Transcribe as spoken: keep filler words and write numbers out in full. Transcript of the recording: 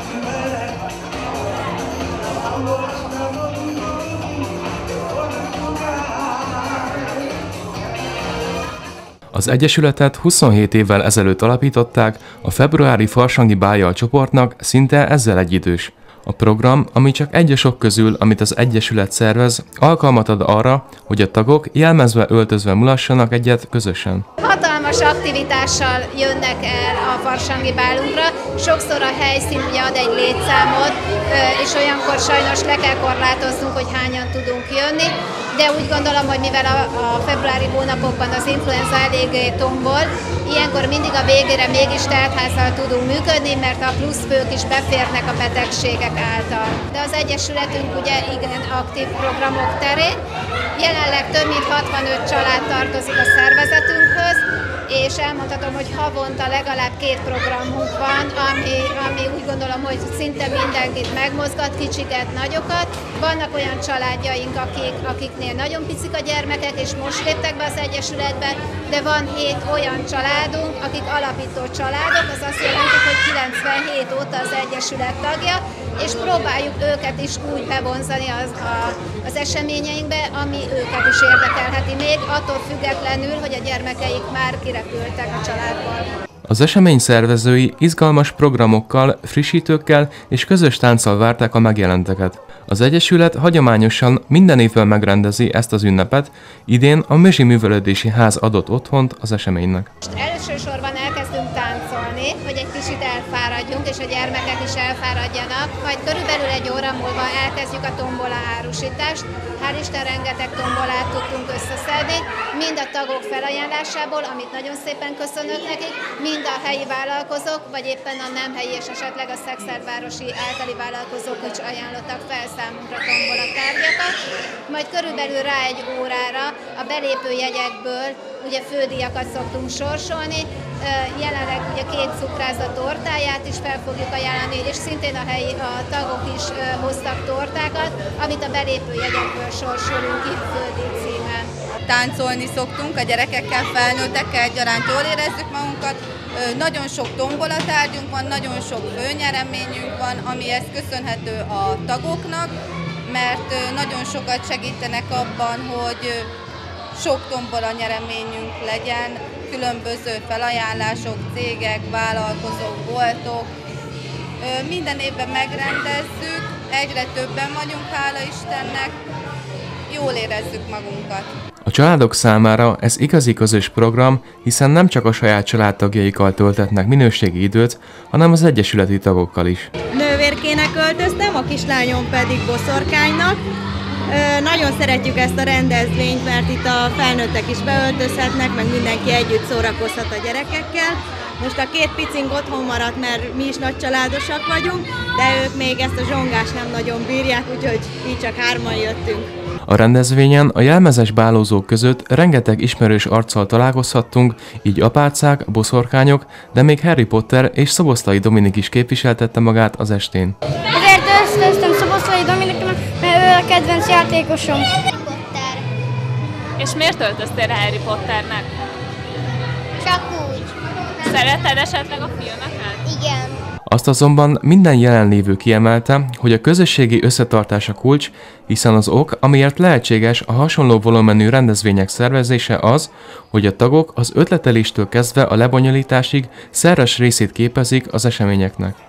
Az egyesületet huszonhét évvel ezelőtt alapították, a februári Farsangi Báljal csoportnak szinte ezzel egyidős. A program, ami csak egy a sok közül, amit az egyesület szervez, alkalmat ad arra, hogy a tagok jelmezve öltözve mulassanak egyet közösen. Hatalmas aktivitással jönnek el a Farsangi Bálunkra, sokszor a helyszín ugye ad egy létszámot, és olyankor sajnos le kell korlátoznunk, hogy hányan tudunk jönni, de úgy gondolom, hogy mivel a, a februári hónapokban az influenza eléggé tombol, ilyenkor mindig a végére mégis teltházzal tudunk működni, mert a plusz fők is beférnek a betegségek által. De az Egyesületünk ugye igen aktív programok terén, jelenleg több mint hatvanöt család tartozik a szervezetünkhöz, és elmondhatom, hogy havonta legalább két programunk van, ami, ami úgy gondolom, hogy szinte mindenkit megmozgat, kicsiket, nagyokat. Vannak olyan családjaink, akik, akiknél nagyon picik a gyermekek, és most léptek be az Egyesületbe, de van hét olyan családunk, akik alapító családok, az azt jelenti, hogy kilencvenhét óta az Egyesület tagja, és próbáljuk őket is úgy bevonzani az, a, az eseményeinkbe, ami őket is érdekelheti még, attól függetlenül, hogy a gyermekeik már kirepültek a családból. Az esemény szervezői izgalmas programokkal, frissítőkkel és közös tánccal várták a megjelenteket. Az Egyesület hagyományosan minden évben megrendezi ezt az ünnepet, idén a Mözsi Művelődési Ház adott otthont az eseménynek. Elsősorban elkezdünk táncolni, hogy egy kicsit elfáradjunk, és a gyermekek is elfáradjanak, majd körülbelül egy óra múlva elkezdjük a tombola árusítást. Hál' Isten rengeteg tombolát tudtunk összeszedni, mind a tagok felajánlásából, amit nagyon szépen köszönök nekik, mind a helyi vállalkozók, vagy éppen a nem helyi és esetleg a szexárvárosi általi vállalkozók is ajánlottak fel számunkra tombola tárgyakat. Majd körülbelül rá egy órára a belépő jegyekből ugye fődíjakat szoktunk sorsolni, jelenleg ugye két cukrászda tortáját is fel fogjuk ajánlani, és szintén a helyi a tagok is hoztak tortákat, amit a belépő jegyekből sorsolunk ki fődíj címen. Táncolni szoktunk, a gyerekekkel, felnőttekkel egyaránt jól érezzük magunkat. Nagyon sok tombolatárgyunk van, nagyon sok főnyereményünk van, amihez köszönhető a tagoknak, mert nagyon sokat segítenek abban, hogy sok tombola nyereményünk legyen, különböző felajánlások, cégek, vállalkozók, boltok. Minden évben megrendezzük, egyre többen vagyunk, hála Istennek, jól érezzük magunkat. A családok számára ez igazi közös program, hiszen nem csak a saját családtagjaikkal töltetnek minőségi időt, hanem az egyesületi tagokkal is. Nővérkének öltöztem, a kislányom pedig boszorkánynak. Nagyon szeretjük ezt a rendezvényt, mert itt a felnőttek is beöltözhetnek, meg mindenki együtt szórakozhat a gyerekekkel. Most a két picink otthon maradt, mert mi is nagycsaládosak vagyunk, de ők még ezt a zsongást nem nagyon bírják, úgyhogy így csak hárman jöttünk. A rendezvényen a jelmezes bálózók között rengeteg ismerős arccal találkozhattunk, így apácák, boszorkányok, de még Harry Potter és Szoboszlai Dominik is képviseltette magát az estén. Ezért öltöztem Szoboszlai Dominiknak, mert ő a kedvenc játékosom. Harry Potter. És miért öltöztél Harry Potternek? Csak úgy. Szereted esetleg a filmeket? Igen. Azt azonban minden jelenlévő kiemelte, hogy a közösségi összetartás a kulcs, hiszen az ok, amiért lehetséges a hasonló volumenű rendezvények szervezése az, hogy a tagok az ötleteléstől kezdve a lebonyolításig szerves részét képezik az eseményeknek.